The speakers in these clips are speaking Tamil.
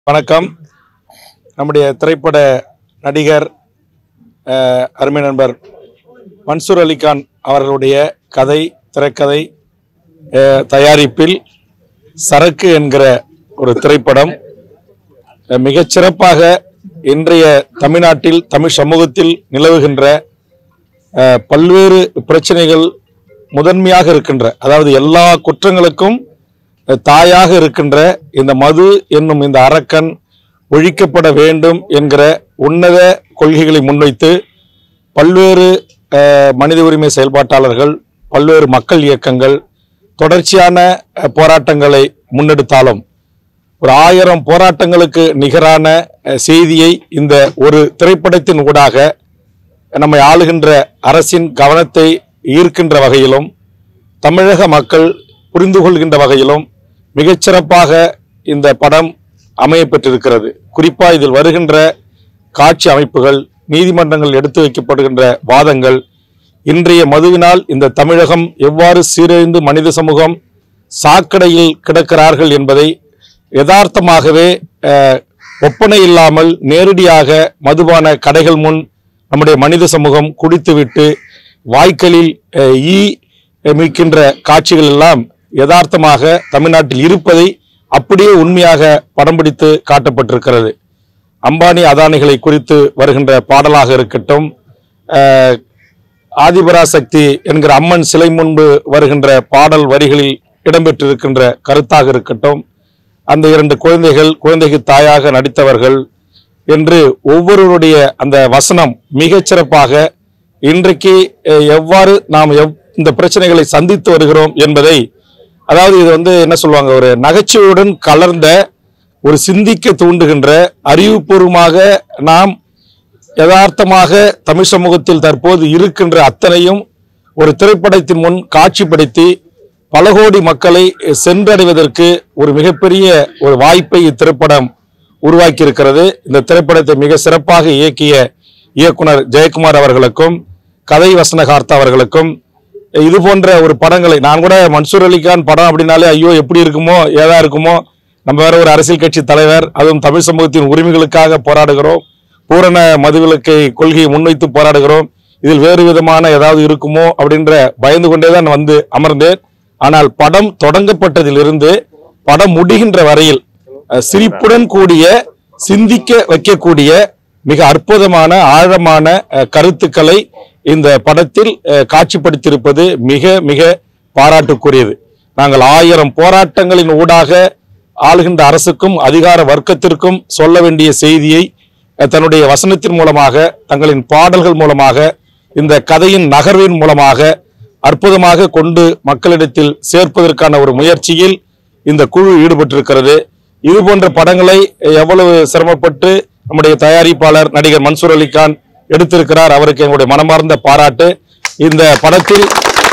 வணக்கம். நம்முடைய திரைப்பட நடிகர் அருமை நண்பர் மன்சூர் அலிகான் அவர்களுடைய திரைக்கதை தயாரிப்பில் சரக்கு என்கிற ஒரு திரைப்படம் மிகச்சிறப்பாக இன்றைய தமிழ்நாட்டில் தமிழ் சமூகத்தில் நிலவுகின்ற பல்வேறு பிரச்சனைகள் முதன்மையாக இருக்கின்ற, அதாவது எல்லா குற்றங்களுக்கும் தாயாக இருக்கின்ற இந்த மது என்னும் இந்த அரக்கன் ஒழிக்கப்பட வேண்டும் என்கிற உன்னத கொள்கைகளை முன்வைத்து பல்வேறு மனித உரிமை செயல்பாட்டாளர்கள், பல்வேறு மக்கள் இயக்கங்கள் தொடர்ச்சியான போராட்டங்களை முன்னெடுத்தாலும் ஒரு 1000 போராட்டங்களுக்கு நிகரான செய்தியை இந்த ஒரு திரைப்படத்தின் ஊடாக நம்மை ஆளுகின்ற அரசின் கவனத்தை ஈர்க்கின்ற வகையிலும் தமிழக மக்கள் புரிந்து கொள்கின்ற வகையிலும் மிகச்சிறப்பாக இந்த படம் அமைய பெற்றிருக்கிறது. குறிப்பாக இதில் வருகின்ற காட்சி அமைப்புகள், நீதிமன்றங்கள் எடுத்து வைக்கப்படுகின்ற வாதங்கள், இன்றைய மதுவினால் இந்த தமிழகம் எவ்வாறு சீரழிந்து மனித சமூகம் சாக்கடையில் கிடக்கிறார்கள் என்பதை யதார்த்தமாகவே ஒப்பனை இல்லாமல் நேரடியாக மதுபான கடைகள் முன் நம்முடைய மனித சமூகம் குடித்துவிட்டு வாய்க்களில் ஈ மிக்கின்ற காட்சிகள் எல்லாம் யதார்த்தமாக தமிழ்நாட்டில் இருப்பதை அப்படியே உண்மையாக படம் பிடித்து காட்டப்பட்டிருக்கிறது. அம்பானி அதானிகளை குறித்து வருகின்ற பாடலாக இருக்கட்டும், ஆதிபராசக்தி என்கிற அம்மன் சிலை முன்பு வருகின்ற பாடல் வரிகளில் இடம்பெற்றிருக்கின்ற கருத்தாக இருக்கட்டும், அந்த 2 குழந்தைக்கு தாயாக நடித்தவர்கள் என்று ஒவ்வொருவருடைய அந்த வசனம் மிகச்சிறப்பாக இன்றைக்கு எவ்வாறு நாம் இந்த பிரச்சனைகளை சந்தித்து வருகிறோம் என்பதை, அதாவது இது என்ன சொல்லுவாங்க, ஒரு நகைச்சுவையுடன் கலர்ந்த ஒரு சிந்திக்க தூண்டுகின்ற அறிவுபூர்வமாக நாம் யதார்த்தமாக தமிழ் சமூகத்தில் தற்போது இருக்கின்ற அத்தனையும் ஒரு திரைப்படத்தின் முன் காட்சிப்படுத்தி பல கோடி மக்களை சென்றடைவதற்கு ஒரு மிகப்பெரிய ஒரு வாய்ப்பை இத்திரைப்படம் உருவாக்கி இருக்கிறது. இந்த திரைப்படத்தை மிக சிறப்பாக இயக்கிய இயக்குனர் ஜெயக்குமார் அவர்களுக்கும் கதை வசனகார்த்தா அவர்களுக்கும், இது போன்ற ஒரு படங்களை நான் கூட மன்சூர் அலிகான் படம் அப்படின்னாலே ஐயோ எப்படி இருக்குமோ ஏதா இருக்குமோ, நம்ம வேற ஒரு அரசியல் கட்சி தலைவர், அதுவும் தமிழ் சமூகத்தின் உரிமைகளுக்காக போராடுகிறோம், பூரண மதுவிலக்கை கொள்கையை முன்வைத்து போராடுகிறோம், இதில் வேறு விதமான ஏதாவது இருக்குமோ அப்படின்ற பயந்து கொண்டேதான் வந்து அமர்ந்தேன். ஆனால் படம் தொடங்கப்பட்டதிலிருந்து படம் முடிகின்ற வரையில் சிரிப்புடன் கூடிய சிந்திக்க வைக்கக்கூடிய மிக அற்புதமான ஆழமான கருத்துக்களை இந்த படத்தில் காட்சிப்படுத்தியிருப்பது மிக மிக பாராட்டுக்குரியது. நாங்கள் 1000 போராட்டங்களின் ஊடாக ஆளுகின்ற அரசுக்கும் அதிகார வர்க்கத்திற்கும் சொல்ல வேண்டிய செய்தியை தன்னுடைய வசனத்தின் மூலமாக, தங்களின் பாடல்கள் மூலமாக, இந்த கதையின் நகர்வின் மூலமாக அற்புதமாக கொண்டு மக்களிடத்தில் சேர்ப்பதற்கான ஒரு முயற்சியில் இந்த குழு ஈடுபட்டிருக்கிறது. இது போன்ற படங்களை எவ்வளவு சிரமப்பட்டு நம்முடைய தயாரிப்பாளர் நடிகர் மன்சூர் அலிகான் எடுத்திருக்கிறார், அவருக்கு எங்களுடைய மனமார்ந்த பாராட்டு. இந்த படத்தில்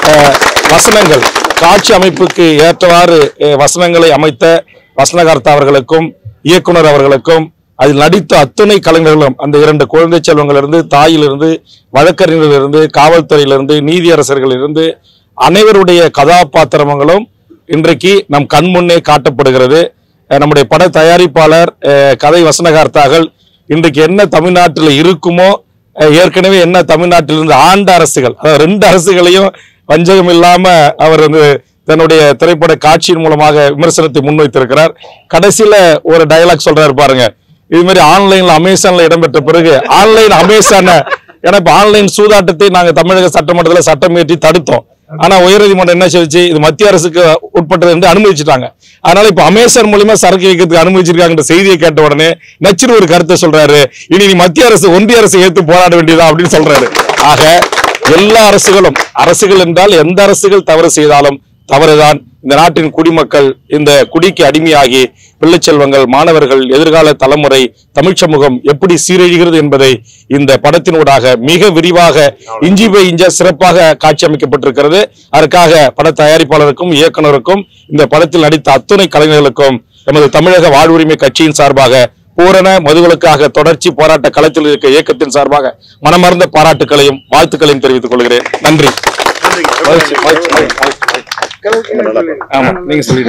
வசனங்கள், காட்சி அமைப்புக்கு ஏற்றவாறு வசனங்களை அமைத்த வசனகார்த்தா அவர்களுக்கும் இயக்குனர் அவர்களுக்கும், அதில் நடித்த அத்துணை கலைஞர்களும், அந்த 2 குழந்தை செல்வங்களிலிருந்து, தாயிலிருந்து, வழக்கறிஞரிலிருந்து, காவல்துறையிலிருந்து, நீதியரசர்களிலிருந்து அனைவருடைய கதாபாத்திரங்களும் இன்றைக்கு நம் கண் முன்னே காட்டப்படுகிறது. நம்முடைய பட தயாரிப்பாளர், கதை வசனகார்த்தாக்கள் இன்றைக்கு என்ன தமிழ்நாட்டில் இருக்குமோ, ஏற்கனவே என்ன தமிழ்நாட்டிலிருந்து ஆண்ட அரசுகள், அதாவது 2 அரசுகளையும் வஞ்சகம் இல்லாம அவர் தன்னுடைய திரைப்பட காட்சியின் மூலமாக விமர்சனத்தை முன்வைத்திருக்கிறார். கடைசியில ஒரு டயலாக் சொல்றாரு பாருங்க, இது மாதிரி ஆன்லைன்ல அமேசான்ல இடம்பெற்ற பிறகு ஆன்லைன் அமேசான, ஏன்னா இப்ப ஆன்லைன் சூதாட்டத்தை நாங்க தமிழக சட்டமன்றத்தில் சட்டம் இயற்றி தடுத்தோம். ஆனா உயர்நீதிமன்றம் என்ன செய்ச்சு, இது மத்திய அரசுக்கு உட்பட்டது என்று அனுமதிச்சுட்டாங்க. அதனால இப்ப அமேசான் மூலமா சரக்கு வைக்கிறதுக்கு அனுமதிச்சிருக்காங்க செய்தியை கேட்ட உடனே நச்சுறு ஒரு கருத்தை சொல்றாரு, இனி நீ மத்திய அரசு ஒன்றிய அரசு ஏற்று போராட வேண்டியதா அப்படின்னு சொல்றாரு. ஆக எல்லா அரசுகள் என்றால் எந்த அரசுகள் தவறு செய்தாலும் தவறுதான். இந்த நாட்டின் குடிமக்கள் இந்த குடிக்கு அடிமையாகி பிள்ளை செல்வங்கள், மாணவர்கள், எதிர்கால தலைமுறை, தமிழ் சமூகம் எப்படி சீரழிகிறது என்பதை இந்த படத்தினூடாக மிக விரிவாக இஞ்சி பை இஞ்ச சிறப்பாக காட்சி அமைக்கப்பட்டிருக்கிறது. அதற்காக பட தயாரிப்பாளருக்கும் இயக்குனருக்கும் இந்த படத்தில் நடித்த அத்துணை கலைஞர்களுக்கும் நமது தமிழக வாழ்வுரிமை கட்சியின் சார்பாக, பூரண மதுவிலக்காக தொடர்ச்சி போராட்ட களத்தில் இருக்க இயக்கத்தின் சார்பாக மனமார்ந்த பாராட்டுகளையும் வாழ்த்துக்களையும் தெரிவித்துக் கொள்கிறேன். நன்றி. ஆமா, நீங்க சொல்லிடுங்க.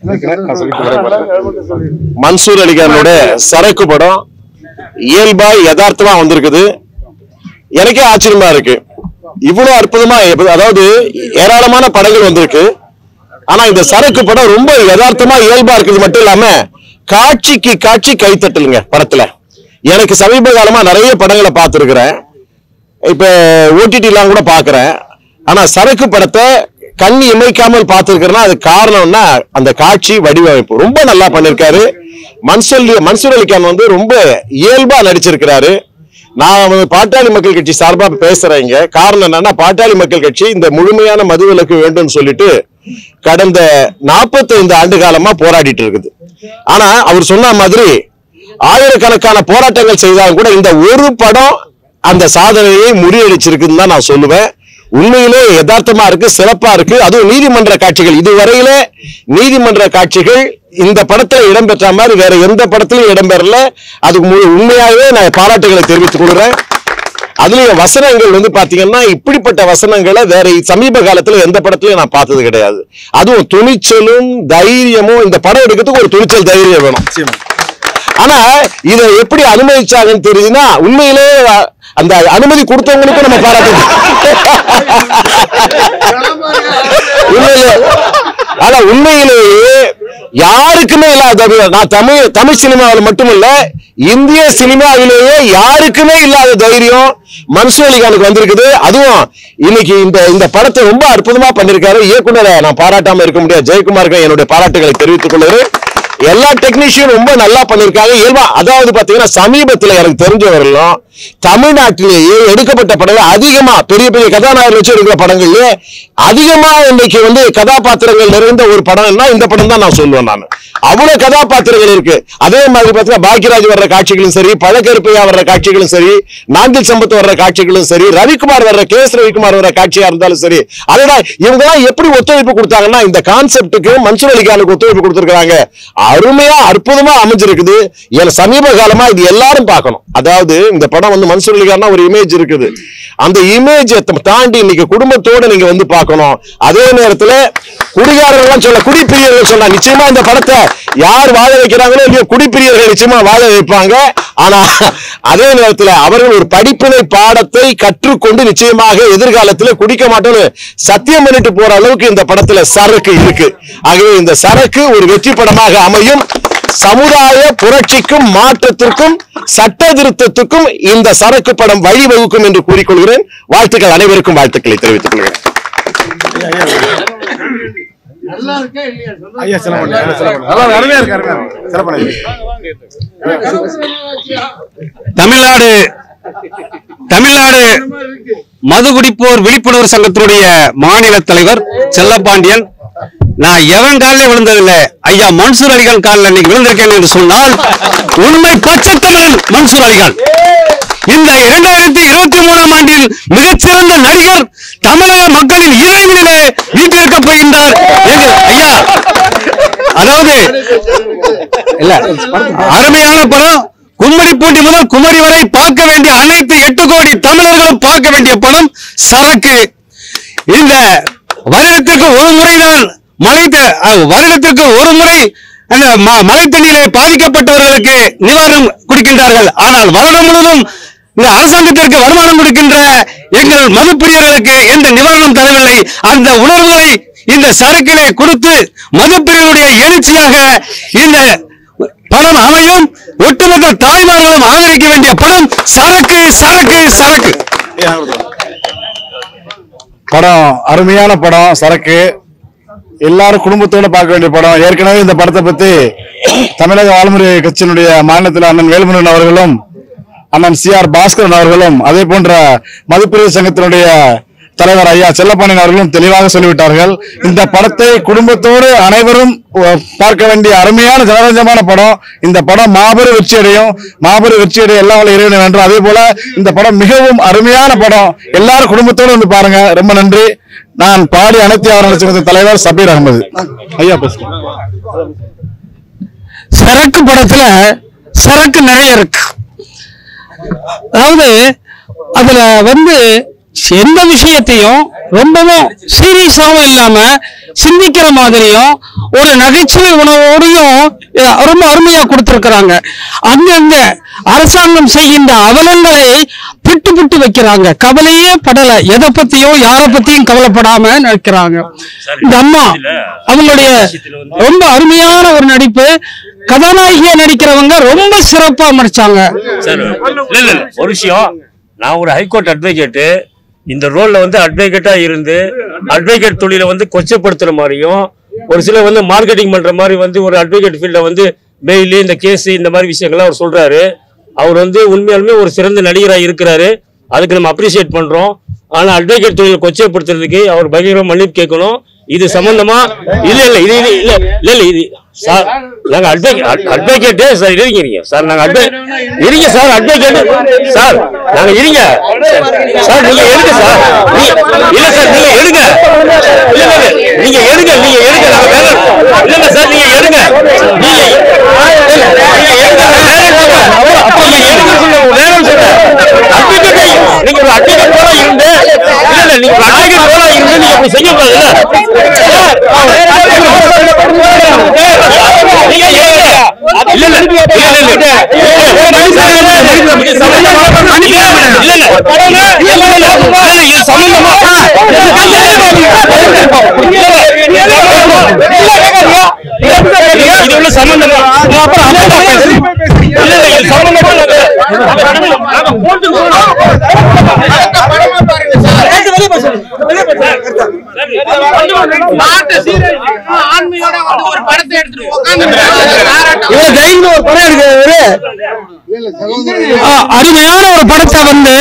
மன்சூர் அலிகானோட சரக்கு படம் இயல்பா யதார்த்தமா வந்திருக்குது. எனக்கே ஆச்சரியமா இருக்கு, இவ்வளவு அற்புதமா. அதாவது ஏராளமான படங்கள் வந்திருக்கு, ஆனா இந்த சரக்கு படம் ரொம்ப யதார்த்தமா இயல்பா இருக்குது மட்டும் இல்லாம காட்சிக்கு காட்சி கைத்தட்டலுங்க படத்துல. எனக்கு சமீப காலமா நிறைய படங்களை பார்த்திருக்கிறேன், இப்ப ஓடிடி எல்லாம் கூட பாக்குறேன். ஆனா சரக்கு படத்தை கண் இமைக்காமல் பார்த்திருக்கிறேன்னா அது காரணம்னா அந்த காட்சி வடிவமைப்பு ரொம்ப நல்லா பண்ணிருக்காரு. மன்சூர் அலிகான் வந்து ரொம்ப இயல்பா நடிச்சிருக்கிறாரு. நான் பாட்டாளி மக்கள் கட்சி சார்பா பேசுறேங்க. காரணம் என்னன்னா, பாட்டாளி மக்கள் கட்சி இந்த முழுமையான மதுவிலக்கு வேண்டும் சொல்லிட்டு கடந்த 45 ஆண்டு காலமா போராடிட்டு இருக்குது. ஆனா அவர் சொன்ன மாதிரி ஆயிரக்கணக்கான போராட்டங்கள் செய்தாலும் கூட இந்த ஒரு படம் அந்த சாதனையை முறியடிச்சிருக்குன்னு தான் நான் சொல்லுவேன். உண்மையிலே யதார்த்தமா இருக்கு, சிறப்பா இருக்கு. அதுவும் நீதிமன்ற காட்சிகள், இதுவரையிலே நீதிமன்ற காட்சிகள் இந்த படத்துல இடம்பெற்ற மாதிரி வேற எந்த படத்திலும் இடம்பெறல. அதுக்கு உண்மையாகவே நான் பாராட்டுகளை தெரிவித்துக் கொள்கிறேன். அதுலயும் வசனங்கள் வந்து பாத்தீங்கன்னா இப்படிப்பட்ட வசனங்களை வேற சமீப காலத்துல எந்த படத்திலையும் நான் பார்த்தது கிடையாது. அதுவும் துணிச்சலும் தைரியமும். இந்த படம் எடுக்கிறதுக்கு ஒரு துணிச்சல் தைரியம் வேணும். ஆனா இதை எப்படி அனுமதிச்சாங்கன்னு தெரியுதுன்னா, உண்மையிலே அந்த அனுமதி கொடுத்தவங்களுக்கும் நம்ம பாராட்டணும். ஆனா உண்மையிலேயே யாருக்குமே இல்லாத, நான் தமிழ் சினிமாவில் மட்டுமல்ல இந்திய சினிமாவிலேயே யாருக்குமே இல்லாத தைரியம் மன்சூர் அலிகானுக்கு வந்திருக்குது. அதுவும் இன்னைக்கு இந்த படத்தை ரொம்ப அற்புதமா பண்ணிருக்காரு இயக்குனரை நான் பாராட்டாம இருக்க முடியாது. ஜெயக்குமாருக்கு என்னுடைய பாராட்டுகளை தெரிவித்துக் கொள்கிறேன். எல்லா டெக்னீஷியன் ரொம்ப நல்லா பண்ணிருக்காங்க இயல்பா. அதாவது பாத்தீங்கன்னா சமீபத்துல எனக்கு தெரிஞ்சவர்களும் தமிழ்நாட்டிலேயே எடுக்கப்பட்ட படங்கள் அதிகமா பெரிய பெரிய கதாநாயகர் வச்சு எடுக்கிற படங்கள்லயே அதிகமா இன்னைக்கு வந்து கதாபாத்திரங்கள் நிறைந்த ஒரு படம்னா இந்த படம் தான் நான் சொல்லுவேன். நான் அவ்வளவு கதாபாத்திரங்கள் இருக்கு. அதே மாதிரி பாத்தீங்கன்னா பாக்கியராஜ் வர்ற காட்சிகளும் சரி, பழக்கருப்பையா வர்ற காட்சிகளும் சரி, நாஞ்சில் சம்பத் வர்ற காட்சிகளும் சரி, ரவிக்குமார் வர்ற ரவிக்குமார் வர்ற காட்சியா இருந்தாலும் சரி, அதோட இவங்க எல்லாம் எப்படி ஒத்துழைப்பு கொடுத்தாங்கன்னா இந்த கான்செப்டுக்கு மன்சூர் அலிகானுக்கு ஒத்துழைப்பு கொடுத்திருக்காங்க. அருமையா அற்புதமா அமைஞ்சிருக்குது. சமீப காலமா இது எல்லாரும் பார்க்கணும். அதாவது இந்த படம் வந்து மன்சூர் அலிகான் ஒரு இமேஜ் இருக்குது, அந்த இமேஜ் தாண்டி இன்னைக்கு குடும்பத்தோட நீங்க வந்து பார்க்கணும். அதே நேரத்துல குடிகாரர்கள் சொல்ல, குடிப்பிரியர்கள் சொல்ல, நிச்சயமா இந்த படத்தை யார் வாழ வைக்கிறாங்களோ இல்லையோ குடிப்பிரியர்கள் நிச்சயமா வாழ வைப்பாங்க. ஆனா அதே நேரத்தில் அவர்கள் ஒரு படிப்பினை பாடத்தை கற்றுக்கொண்டு நிச்சயமாக எதிர்காலத்தில் குடிக்க மாட்டோம்னு சத்தியம் பண்ணிட்டு போற அளவுக்கு இந்த படத்துல சரக்கு இருக்கு. ஆகவே இந்த சரக்கு ஒரு வெற்றி படமாக அமையும். சமுதாய புரட்சிக்கும் மாற்றத்திற்கும் சட்ட திருத்தத்துக்கும் இந்த சரக்கு படம் வழிவகுக்கும் என்று கூறிக்கொள்கிறேன். வாழ்த்துக்கள், அனைவருக்கும் வாழ்த்துக்களை தெரிவித்துக் கொள்கிறேன். தமிழ்நாடு மதுகுடிப்போர் விழிப்புணர்வு சங்கத்தினுடைய மாநில தலைவர் செல்லப்பாண்டியன். நான் எவன் காலில் விழுந்ததில்லை, ஐயா மன்சூர் அலிகான் காலில் இன்னைக்கு விழுந்திருக்கேன் என்று சொன்னால் உண்மை பச்சை தமிழன் மன்சூர் அலிகான். இந்த 2023ஆம் ஆண்டில் மிகச்சிறந்த நடிகர் தமிழக மக்களின் இதயங்களிலே வீட்டிருக்கப் போகின்றார் ஐயா. அதாவது இல்ல, அருமையான படம். கும்மிடிப்பூண்டி முதல் குமரி வரை பார்க்க வேண்டிய அனைத்து 8 கோடி தமிழர்களும் பார்க்க வேண்டிய படம் சரக்கு. இந்த வருடத்திற்கு ஒரு முறைதான் வருடத்திற்கு ஒரு முறை அந்த மழை தண்ணீரை பாதிக்கப்பட்டவர்களுக்கு நிவாரணம் கொடுக்கின்றார்கள். ஆனால் வருடம் முழுவதும் இந்த அரசாங்கத்திற்கு வருமானம் கொடுக்கின்ற எங்கள் மதுப்பிரியர்களுக்கு எந்த நிவாரணம் தரவில்லை. அந்த உணர்வுகளை இந்த சரக்கிலே கொடுத்து மதுப்பிரியர்களுடைய எழுச்சியாக இந்த படம் அமையும். ஒட்டுமொத்த தாய்மார்களும் ஆதரிக்க வேண்டிய படம் சரக்கு சரக்கு சரக்கு. படம் அருமையான படம் சரக்கு. எல்லாரும் குடும்பத்தோட பார்க்க வேண்டிய படம். ஏற்கனவே இந்த படத்தை பத்தி தமிழக வாழ்முறை கட்சியினுடைய மாநிலத்தில் அண்ணன் வேல்முருகன் அவர்களும் அண்ணன் CR பாஸ்கரன் அவர்களும் அதே போன்ற மதுப்பிரிவு சங்கத்தினுடைய தலைவர் ஐயா செல்லப்பாண்டியன் அவர்களும் தெளிவாக சொல்லிவிட்டார்கள். இந்த படத்தை குடும்பத்தோடு அனைவரும் பார்க்க வேண்டிய அருமையான ஜனரஞ்சமான படம். இந்த படம் மாபெரும் வெற்றி அடையும். மாபெரும் வெற்றி அடைய எல்லா இறைவனை வேண்டும். அதே போல இந்த படம் மிகவும் அருமையான படம். எல்லாரும் குடும்பத்தோடு வந்து பாருங்க. ரொம்ப நன்றி. நான் பாடி அனைத்து ஆவண தலைவர் சபீர் அகமது ஐயா பேசுறேன். சரக்கு படத்துல சரக்கு நிறைய இருக்கு. அதாவது அதுல வந்து எந்த விஷயத்தையும் ரொம்பவும் சீரியஸாவும் இல்லாம சிந்திக்கிற மாதிரியும் ஒரு நகைச்சுவை உணவோடையும் ரொம்ப அருமையா கொடுத்திருக்கிறாங்க. அங்கங்க அரசாங்கம் செய்கின்ற அவலங்களை பிட்டு பிட்டு வைக்கிறாங்க. கவலையே படல, எதை பத்தியும் யாரை பத்தியும் கவலைப்படாம நினைக்கிறாங்க. இந்த அம்மா அவங்களுடைய ரொம்ப அருமையான ஒரு நடிப்பு. கதாநாயகியா நடிக்கிறவங்க ரொம்ப சிறப்பா நடிச்சாங்க. ஒரு விஷயம், நான் ஒரு ஹைகோர்ட் அட்வொகேட்டு, இந்த ரோல்ல வந்து அட்வொகேட்டா இருந்து அட்வொகேட் தொழிலை வந்து கொச்சப்படுத்துற மாதிரியும் ஒரு சில வந்து மார்க்கெட்டிங் பண்ற மாதிரி வந்து ஒரு அட்வொகேட் ஃபீல்ட வந்து பெயில் இந்த கேஸ் இந்த மாதிரி விஷயங்கள்லாம் அவர் சொல்றாரு. அவர் வந்து உண்மையாலுமே ஒரு சிறந்த நடிகராக இருக்கிறாரு, அதுக்கு நம்ம அப்ரிசியேட் பண்றோம். ஆனா அட்வொகேட் தொழிலை கொச்சப்படுத்துறதுக்கு அவர் பகிரமா மன்னிப்பு கேட்கணும். இது சம்பந்தமா இது சார், நாங்க அட்வொகேட்டே சார் இருங்க சார், நாங்க இருங்க சார், அட்வொகேட் சார் நாங்க இருங்க சார், நீங்க எடுங்க சார், இல்ல சார் நீங்க எடுங்க, நீங்க எடுங்க, நீங்க எடுங்க, நாங்க வேலை இல்ல சார், நீங்க எடுங்க, நீங்க நீங்க ஒரு அட்வொகேட் போல இருந்து நீங்க ஒரு அட்வொகேட் போல இருந்து நீங்க அப்படி செய்யக்கூடாது. அருமையான ஒரு படத்தை வந்து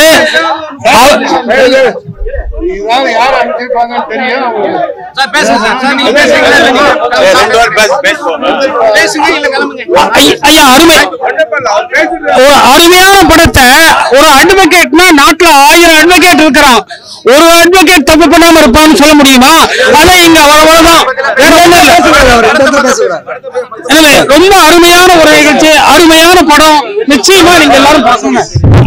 அருமையான படத்தை ஒரு அட்வொகேட்னா நாட்டுல 1000 அட்வொகேட் இருக்கிறான், ஒரு அட்வொகேட் தப்பு பண்ணாம இருப்பான்னு சொல்ல முடியுமா? ஆனா இங்க அவ்வளவுதான். எனவே ரொம்ப அருமையான ஒரு நிகழ்ச்சி, அருமையான படம். நிச்சயமா நீங்க எல்லாரும் பாருங்க.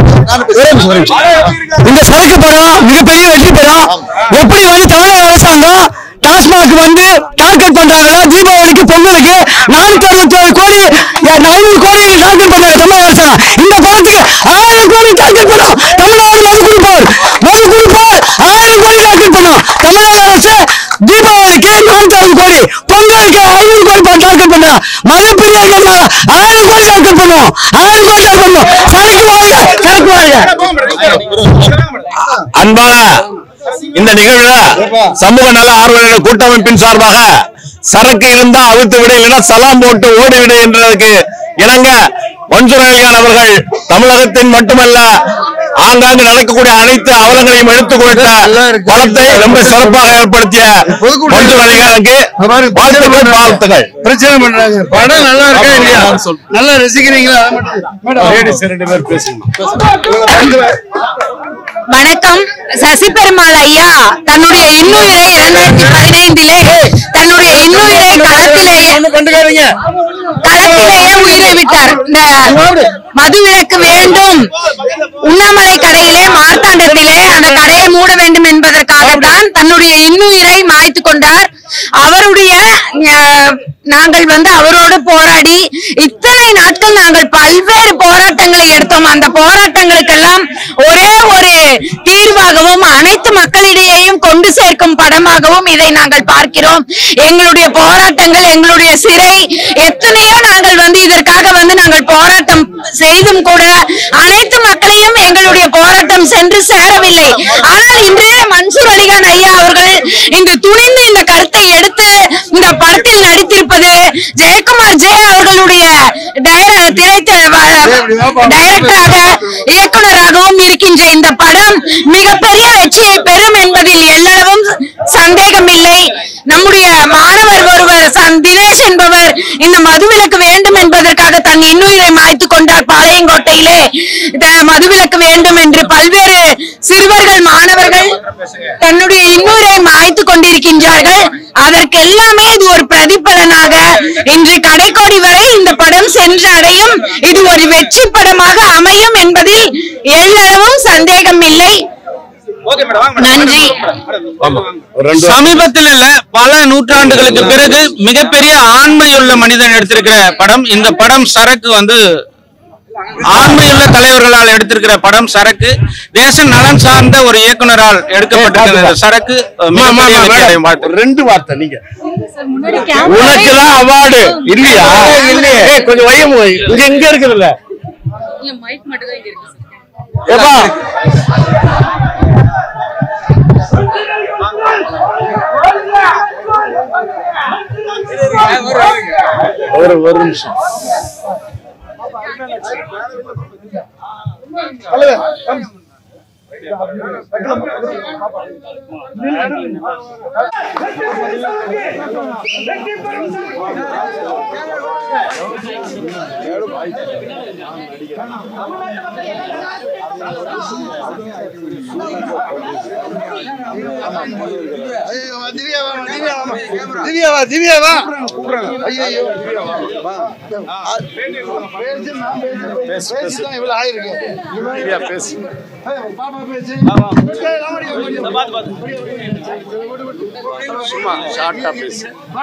இந்த சரக்கு படம் மிகப்பெரிய வெற்றி பெறும். எப்படி வந்து தமிழக அரசாங்கம் டாஸ்மாக் வந்து டார்கெட் பண்றாங்களா, தீபாவளிக்கு பொங்கலுக்கு 467 கோடி 500 கோடி டார்கெட் பண்றாங்க தமிழக அரசாங்கம். இந்த படத்துக்கு 1000 கோடி டார்கெட் பண்ணும் தமிழ்நாடு மது குடிப்போர் 1000 கோடி டார்கெட் பண்ணும் தமிழக அரசு. தீபாவளிக்கு 460 கோடி, பொங்கலுக்கு 500 கோடி டார்கெட் பண்ணா, மது பிரியர்கள் 1000 கோடி டார்கெட் பண்ணுவோம், 1000 கோடி டார்கெட் பண்ணுவோம். சரக்கு வாங்க, சரக்கு வாங்க. அன்பான இந்த நிகழ்வுல சமூக நல ஆர்வலர்கள் கூட்டமைப்பின் சார்பாக சரக்கு இருந்தா அவிழ்த்து விட, இல்லைன்னா சலாம் போட்டு ஓடிவிடு என்றதுக்கு இணங்க மன்சூர் அலிகான் அவர்கள் தமிழகத்தின் மட்டுமல்ல ஆங்காங்கு நடக்கக்கூடிய அனைத்து அவலங்களையும் எடுத்துக் கொடுத்த படத்தை ரொம்ப சிறப்பாக ஏற்படுத்திய மன்சூர் அலிகானுக்கு வாழ்த்துக்கள். பிரச்சனை பண்றாங்க, படம் நல்லா இருக்கா இல்லையா, நல்லா ரசிக்கிறீங்களா? வணக்கம். சசி பெருமாள் ஐயா தன்னுடைய இன்னுயிரை 2015 தன்னுடைய இன்னுயிரை களத்திலேயே உயிரை விட்டார். இந்த மதுவிலக்கு வேண்டும், உண்ணாமலை கடையிலே மார்த்தாண்டத்திலே அந்த கடையை மூட வேண்டும் என்பதற்காகத்தான் தன்னுடைய இன்னுயிரை மாய்த்து கொண்டார். அவருடைய நாங்கள் வந்து அவரோடு போராடி இத்தனை நாட்கள் நாங்கள் பல்வேறு போராட்டங்களை எடுத்தோம். அந்த போராட்டங்களுக்கெல்லாம் ஒரே ஒரு தீர்வாகவும் அனைத்து மக்களிடையேயும் கொண்டு சேர்க்கும் படமாகவும் இதை நாங்கள் பார்க்கிறோம். எங்களுடைய போராட்டங்கள், எங்களுடைய சிறை, எத்தனையோ நாங்கள் வந்து இதற்காக வந்து நாங்கள் போராட்டம் செய்தும் கூட அனைத்து மக்களையும் எங்களுடைய போராட்டம் சென்று சேரவில்லை. ஆனால் இன்று மன்சூர் அலிகான் ஐயா அவர்கள் இங்கு துணிந்து இந்த கருத்தை எடுத்து இந்த படத்தில் நடித்திருப்பது, ஜெயக்குமார் அவர்களுடைய டைரக்டராக இயக்குனராகவும் இருக்கின்ற இந்த படம் மிகப்பெரிய வெற்றியை பெறும் என்பதில் எல்லளவும் சந்தேகம் இல்லை. நம்முடைய மாணவர் ஒருவர் தினேஷ் என்பவர் இந்த மதுவிலக்கு வேண்டும் என்பதற்காக தன் இன்னுயிரை மாய்த்து கொண்டார். பாளையங்கோட்டையிலே மதுவிலக்கு வேண்டும் என்று பல்வேறு சிறுவர்கள், மாணவர்கள் தன்னுடைய இன்னுயிரை மாய்த்து கொண்டிருக்கின்றார்கள். அதற்கு எல்லாமே இது ஒரு பிரதிபலனாக இன்று கடைக்கோடி வரை இந்த படம் சென்று அடையும். இது ஒரு வெற்றி படமாக அமையும் என்பதில் எல்லளவும் சந்தேகம் இல்லை. நன்றி. சமீபத்தில் இல்ல பல நூற்றாண்டுகளுக்கு பிறகு மிகப்பெரிய ஆண்மையுள்ள மனிதன் எடுத்திருக்கிற படம் இந்த படம். சரக்கு வந்து ஆண்மையுள்ள தலைவர்களால் எடுத்திருக்கிற படம் சரக்கு. தேச நலன் சார்ந்த ஒரு இயக்குனரால் எடுக்கப்பட்டிருக்கிற சரக்கு. 2 வார்த்தை நீங்க உனக்குதான் அவார்டு இல்லையா? இல்லையே, கொஞ்சம் வயம் இங்க எங்க இருக்குதுல்ல ஏப்பா ஒரு நிமிஷம். திவ்யாவா இவ்வளவு ஆயிருக்கு. பேசு சும்மா ஷார்ட்டா பேசு.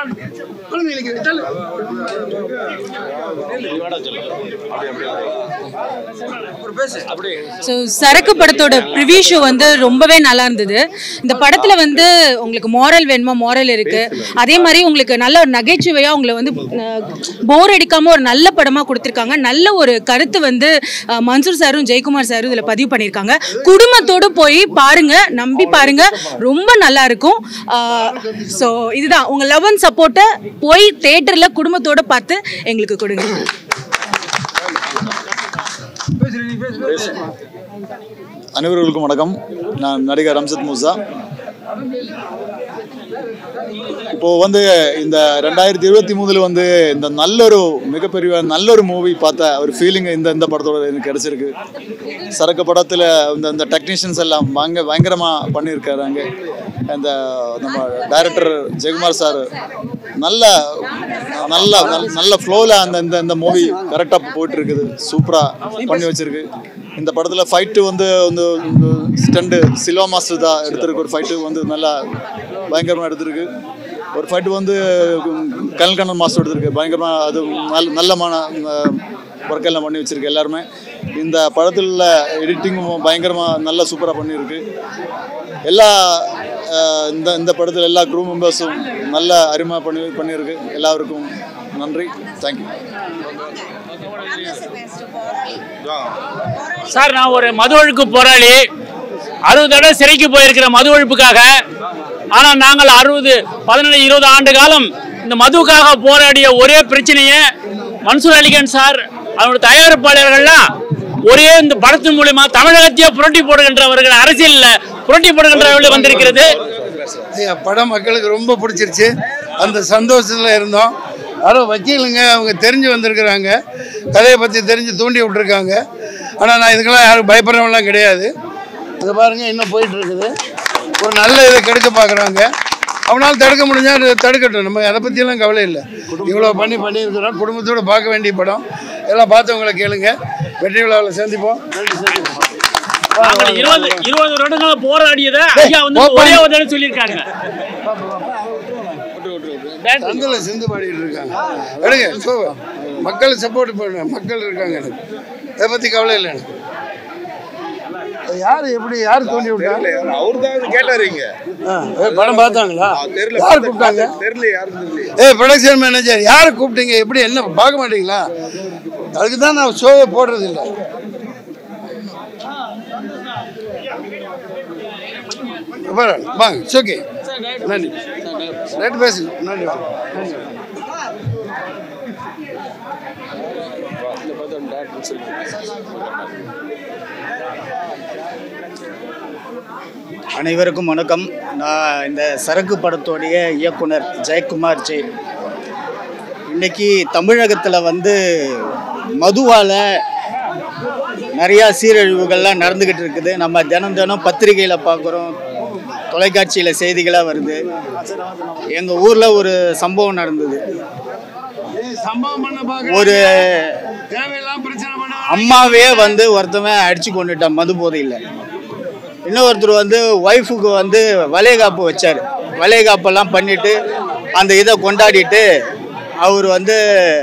சரக்கு படத்தோட ப்ரிவியூ ஷோ வந்து ரொம்பவே நல்லா இருந்தது. இந்த படத்துல வந்து உங்களுக்கு மாரல் வேணுமா, மாரல் இருக்கு. அதே மாதிரி உங்களுக்கு நல்ல ஒரு நகைச்சுவையா உங்களை வந்து போர் அடிக்காம ஒரு நல்ல படமா கொடுத்திருக்காங்க. நல்ல ஒரு கருத்து வந்து மன்சூர் சாரும் ஜெயக்குமார் சாரும் இதுல பதிவு பண்ணியிருக்காங்க. குடும்பத்தோடு போய் பாருங்க, நம்பி பாருங்க, ரொம்ப நல்லா இருக்கும். ஸோ இதுதான் உங்க லவ் அண்ட் சப்போர்ட்டை போய் தியேட்டர்ல குடும்பத்தோட பார்த்து எங்களுக்கு கொடுங்க. அனைவர்களுக்கும் வணக்கம். நான் நடிகர் ரம்சத் மூசா. இப்போ வந்து இந்த 2023 வந்து இந்த மிகப்பெரிய நல்ல ஒரு மூவி பார்த்த ஒரு ஃபீலிங் இந்த படத்தோட எனக்கு கிடைச்சிருக்கு. சரக்கு படத்தில் இந்த டெக்னீஷியன்ஸ் எல்லாம் பயங்கரமாக பண்ணியிருக்காங்க. இந்த நம்ம டைரக்டர் ஜெயக்குமார் சார் நல்ல ஃப்ளோவில் இந்த மூவி கரெக்டாக போயிட்டு இருக்குது. சூப்பராக பண்ணி வச்சிருக்கு. இந்த படத்தில் ஃபைட்டு வந்து ஸ்டண்டு சில்வா மாஸ்டர் தான் எடுத்திருக்கு. ஒரு ஃபைட்டு வந்து நல்லா பயங்கரமாக எடுத்திருக்கு. ஒரு ஃபைட்டு வந்து கண்ணன் மாஸ்டர் எடுத்திருக்கு. பயங்கரமாக அது நல்லமான ஒர்க்கெல்லாம் பண்ணி வச்சிருக்கு எல்லாருமே. இந்த படத்தில் எடிட்டிங்கும் பயங்கரமாக நல்லா சூப்பராக பண்ணியிருக்கு. எல்லா இந்த படத்தில் எல்லா க்ரூ மெம்பர்ஸும் நல்ல அருமையாக பண்ணியிருக்கு. எல்லாருக்கும் நன்றி. Thank you sir. நான் ஒரு மது ஒழிப்பு போராளி. 60 தடவை சிறைக்கு போயிருக்கிற மது ஒழிப்புக்காக. ஆனால் நாங்கள் 60, 17, 20 ஆண்டு காலம் இந்த மதுவுக்காக போராடிய ஒரே பிரச்சனையே மன்சூர் அலிகான் சார் அவருடைய தயாரிப்பாளர்கள்லாம் ஒரே இந்த படத்தின் மூலமா தமிழகத்தையே புரட்டி போடுகின்றவர்கள், அரசியலில் புரட்டி போடுகின்றவர்கள் வந்திருக்கிறது. படம் மக்களுக்கு ரொம்ப பிடிச்சிருச்சு. அந்த சந்தோஷத்தில் இருந்தோம். யாரோ வக்கீலுங்க, அவங்க தெரிஞ்சு வந்திருக்கிறாங்க, கதையை பற்றி தெரிஞ்சு தூண்டி விட்டுருக்காங்க. ஆனால் நான் இதுக்கெல்லாம் யாரும் பயப்படுறவங்களாம் கிடையாது. அதை பாருங்கள், இன்னும் போயிட்டு இருக்குது. ஒரு நல்ல இதை கெடுக்க பார்க்குறாங்க. அவனால் தடுக்க முடிஞ்சால் தடுக்கட்டும். நம்ம அதை பற்றியெல்லாம் கவலை இல்லை. இவ்வளோ பண்ணியிருக்கிறோம். குடும்பத்தோடு பார்க்க வேண்டிய படம். எல்லாம் பார்த்தவங்களை கேளுங்க. வெற்றி விழாவில் சந்திப்போம். 20 வருடங்கள போராடியதை ஐயா வந்து ஒரே ஒரு தடவை சொல்லியிருக்காங்க. தங்கல சிந்து பாடிட்டு இருக்காங்க. எடுங்க, மக்கள் சப்போர்ட் பண்ண மக்கள் இருக்காங்க. எனக்கு இதை பற்றி கவலை இல்லை. எனக்கு யார் தோண்டி விட்டாங்க? அவருதான் கேட்டாருங்க. படம் பார்த்தாங்களா? யார் கூப்பிட்டாங்க? ப்ரொடக்ஷன் மேனேஜர் யார் கூப்பிட்டீங்க? எப்படி என்ன பார்க்க மாட்டீங்களா? அதுக்கு தான் நான் ஷோவே போடுறது இல்லை. வாங்க, ஓகே, நன்றி. ரைட் பேசுங்க. நன்றி. அனைவருக்கும் வணக்கம். நான் இந்த சரக்கு படத்தோடைய இயக்குனர் ஜெயக்குமார் ஜெய். இன்னைக்கு தமிழகத்தில் வந்து மதுவால் நிறையா சீரழிவுகள்லாம் நடந்துக்கிட்டு இருக்குது. நம்ம தினம் பத்திரிகையில் பார்க்குறோம், தொலைக்காட்சியில் செய்திகளாக வருது. எங்கள் ஊரில் ஒரு சம்பவம் நடந்தது. ஒரு அம்மாவே வந்து ஒருத்தவன் அடிச்சு கொண்டுட்டான் மது போதையில். இன்னொருத்தர் வந்து ஒய்ஃபுக்கு வந்து வளைகாப்பு வச்சார். வளைகாப்பெல்லாம் பண்ணிட்டு அந்த இதை கொண்டாடிட்டு அவர் வந்து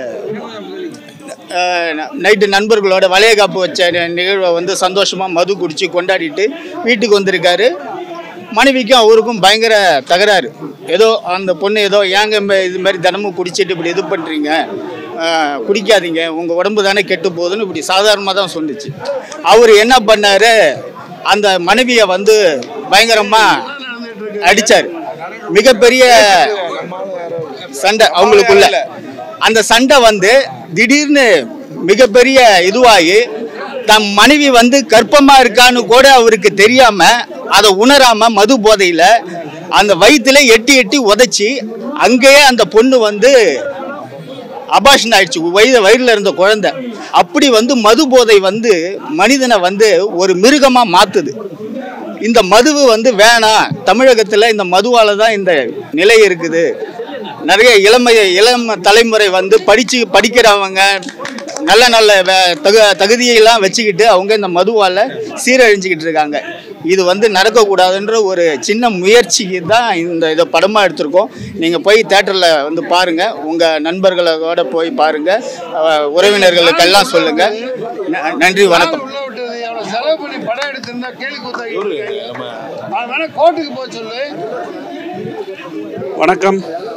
நைட்டு நண்பர்களோட வளைகாப்பு வச்ச நிகழ்வை வந்து சந்தோஷமாக மது குடித்து கொண்டாடிட்டு வீட்டுக்கு வந்திருக்காரு. மனைவிக்கும் அவருக்கும் பயங்கர தகராறு. ஏதோ அந்த பொண்ணு ஏதோ ஏங்க இது மாதிரி தினமும் குடிச்சிட்டு இப்படி இது பண்ணுறீங்க, குடிக்காதீங்க, உங்கள் உடம்பு தானே கெட்டு போகுதுன்னு இப்படி சாதாரணமாக தான் சொன்னிச்சு. அவர் என்ன பண்ணார், அந்த மனைவியை வந்து பயங்கரமாக அடித்தார். மிகப்பெரிய சண்டை அவங்களுக்குள்ள. அந்த சண்டை வந்து திடீர்னு மிகப்பெரிய இதுவாகி தம் மனைவி வந்து கர்ப்பமா இருக்கான்னு கூட அவருக்கு தெரியாம, அதை உணராம மது போதையில அந்த வயிற்றுல எட்டி எட்டி உதைச்சி அங்கேயே அந்த பொண்ணு வந்து அபாஷன் ஆயிடுச்சு. வயிறுல இருந்த குழந்தை. அப்படி வந்து மது போதை வந்து மனிதனை வந்து ஒரு மிருகமா மாத்துது. இந்த மதுவு வந்து வேணாம், தமிழகத்துல இந்த மதுவால தான் இந்த நிலை இருக்குது. நிறைய இளம் தலைமுறை வந்து படிக்கிறவங்க நல்ல நல்ல தகுதியெல்லாம் வச்சுக்கிட்டு அவங்க இந்த மதுவால் சீரழிஞ்சிக்கிட்டு இருக்காங்க. இது வந்து நடக்கக்கூடாதுன்ற ஒரு சின்ன முயற்சிக்கு தான் இதை படமாக எடுத்திருக்கோம். நீங்கள் போய் தேட்டரில் வந்து பாருங்கள், உங்கள் நண்பர்களோட போய் பாருங்கள், உறவினர்களுக்கெல்லாம் சொல்லுங்கள். நன்றி, வணக்கம். செலவு பண்ணி படம் எடுத்திருந்தா கேள்வி கோர்ட்டுக்கு போக சொல்லு. வணக்கம்,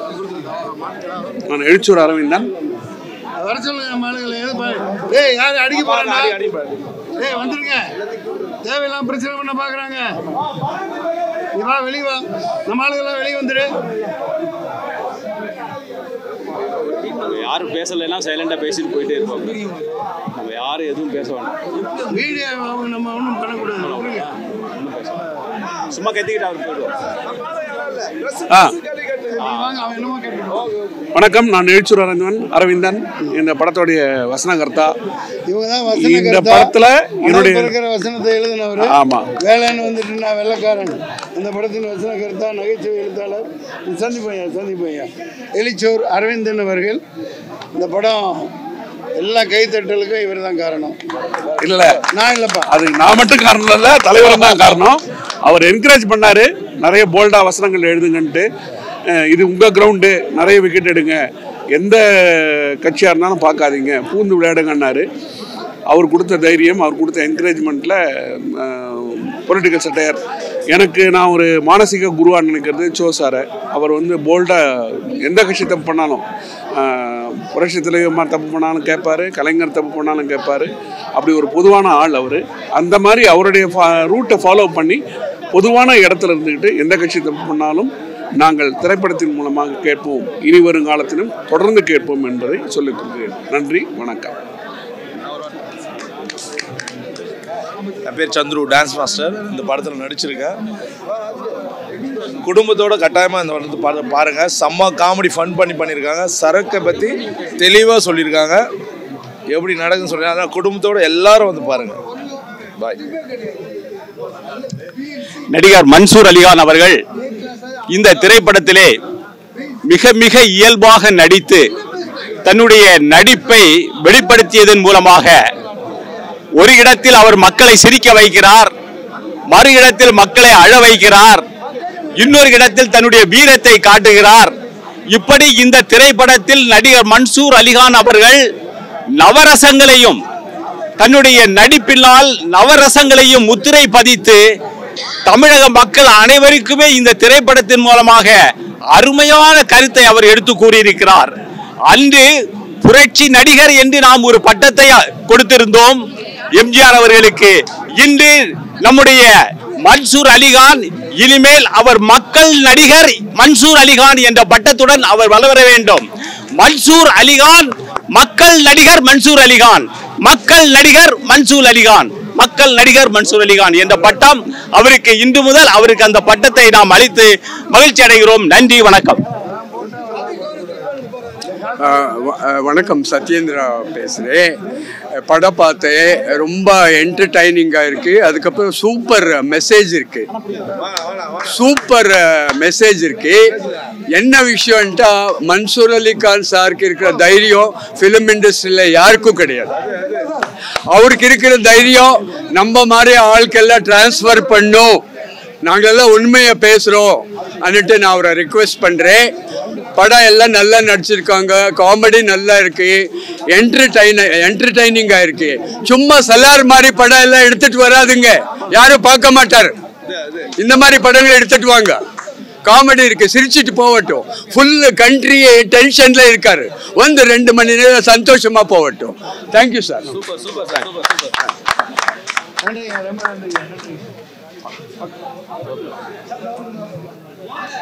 நான் எழுச்சூர் அரவிந்தன். வர சொல்லுங்க மாடுகளை. யாரு அடிக்க போறா? வந்துருங்க. தேவையில்லாம் பிரச்சனை பண்ண பாக்குறாங்க. நீ வா, வெளியே வா. நம்ம ஆளுங்கெல்லாம் வெளியே வந்துரு. யாரும் பேசலைன்னா சைலண்டா பேசிட்டு போயிட்டே இருப்பாங்க. நம்ம யாரும் எதுவும் பேச வேண்டாம். வீடியோ நம்ம ஒன்றும் பண்ணக்கூடாது. சும்மா கத்திக்கிட்டு அவர் போயிடுவோம். வணக்கம், நான் எழுச்சூர் அரவிந்தன். இந்த படத்தோடைய வசனகர்த்தா. இந்த படத்துல என்னுடைய வசனத்தை எழுதினவர். ஆமா, வேலைன்னு வந்துட்டு நான் வெள்ளக்காரன். அந்த படத்தின் வசனகர்த்தா, நகைச்சுவை எழுத்தாளர் சந்திப்பையா எழுச்சூர் அரவிந்தன் அவர்கள். இந்த படம் எல்லா கைத்தட்டலுக்கும் இவர் தான் காரணம். இல்ல, நான் இல்லப்பா, அது நான் மட்டும் காரணம் இல்ல, தலைவரும் தான் காரணம். அவர் என்கரேஜ் பண்ணாரு, நிறைய போல்டா வசனங்கள் எழுதுங்கன்ட்டு. இது உங்க கிரவுண்டு, நிறைய விக்கெட் எடுங்க, எந்த கட்சியா இருந்தாலும் பார்க்காதீங்க, பூந்து விளையாடுங்கன்னாரு. அவர் கொடுத்த தைரியம், அவர் கொடுத்த என்கரேஜ்மெண்ட்ல பொலிட்டிக்கல் சட்டையர் எனக்கு நான் ஒரு மானசீக குருவான்னு நினைக்கிறது சோ சாரை. அவர் வந்து போல்டாக எந்த கட்சி தப்பு பண்ணாலும், புரட்சி தலைவர் தப்பு பண்ணாலும் கேட்பாரு, கலைஞர் தப்பு பண்ணாலும் கேட்பாரு. அப்படி ஒரு பொதுவான ஆள் அவர். அந்த மாதிரி அவருடைய ரூட்டை ஃபாலோ பண்ணி பொதுவான இடத்துல இருந்துக்கிட்டு எந்த கட்சி தப்பு பண்ணாலும் நாங்கள் திரைப்படத்தின் மூலமாக கேட்போம், இனி வருங்காலத்திலும் தொடர்ந்து கேட்போம் என்பதை சொல்லிக் கொள்கிறேன். நன்றி, வணக்கம். என் பேர் சந்துரு, டான்ஸ் மாஸ்டர். இந்த படத்தில் நடிச்சிருக்கேன். குடும்பத்தோட கட்டாயமாக இந்த படத்தை பாருங்கள். செம்ம காமெடி ஃபன் பண்ணியிருக்காங்க. சரக்கை பற்றி தெளிவாக சொல்லியிருக்காங்க, எப்படி நடக்குன்னு சொல்லி. அதனால் குடும்பத்தோட எல்லாரும் வந்து பாருங்கள். பாய். நடிகர் மன்சூர் அலிகான் அவர்கள் இந்த திரைப்படத்திலே மிக மிக இயல்பாக நடித்து தன்னுடைய நடிப்பை வெளிப்படுத்தியதன் மூலமாக ஒரு இடத்தில் அவர் மக்களை சிரிக்க வைக்கிறார், மறு இடத்தில் மக்களை அழ வைக்கிறார், இன்னொரு இடத்தில் தன்னுடைய வீரத்தை காட்டுகிறார். இப்படி இந்த திரைப்படத்தில் நடிகர் மன்சூர் அலிகான் அவர்கள் நவரசங்களையும் தன்னுடைய நடிப்பினால் நவரசங்களையும் முத்திரை பதித்து தமிழக மக்கள் அனைவருக்குமே இந்த திரைப்படத்தின் மூலமாக அருமையான கருத்தை அவர் எடுத்து கூறியிருக்கிறார். அன்று புரட்சி நடிகர் என்று நாம் ஒரு பட்டத்தை கொடுத்திருந்தோம் எம்ஜிஆர் அவர்களுக்கு. இன்று நம்முடைய மன்சூர் அலிகான், இனிமேல் அவர் மக்கள் நடிகர் மன்சூர் அலிகான் என்ற பட்டத்துடன் அவர் வளர வேண்டும். மன்சூர் அலிகான், மக்கள் நடிகர் மன்சூர் அலிகான், மக்கள் நடிகர் மன்சூர் அலிகான், மக்கள் நடிகர் மன்சூர் அலிகான் என்ற பட்டம் அவருக்கு இன்று முதல் அவருக்கு அந்த பட்டத்தை நாம் அளித்து மகிழ்ச்சி அடைகிறோம். நன்றி, வணக்கம். வணக்கம், சத்யேந்திரா பேசுகிறேன். படம் பார்த்தேன், ரொம்ப என்டர்டைனிங்காக இருக்குது. அதுக்கப்புறம் சூப்பர் மெசேஜ் இருக்குது, சூப்பர் மெசேஜ் இருக்குது. என்ன விஷயம்ட்டா, மன்சூர் அலிகான் சாருக்கு இருக்கிற தைரியம் ஃபிலிம் இண்டஸ்ட்ரியில் யாருக்கும் கிடையாது. அவருக்கு இருக்கிற தைரியம் நம்ம மாதிரி ஆட்கெல்லாம் டிரான்ஸ்ஃபர் பண்ணும். நாங்களெல்லாம் உண்மையை பேசுறோம் அன்னிட்டு நான் அவரை ரிக்வெஸ்ட் பண்றேன். படம் எல்லாம் நல்லா நடிச்சிருக்காங்க, காமெடி நல்லா இருக்கு, என்டர்டைனிங்கா இருக்கு. சும்மா சலார் மாதிரி படம் எல்லாம் எடுத்துட்டு வராதுங்க, யாரும் பார்க்க மாட்டார். இந்த மாதிரி படங்கள் எடுத்துட்டு வாங்க, காமெடி இருக்கு, சிரிச்சிட்டு போகட்டும். ஃபுல் கண்ட்ரி டென்ஷன்ல இருக்காரு, வந்து 2 மணி நேரம் சந்தோஷமா போகட்டும். Thank you sir. Super super sir.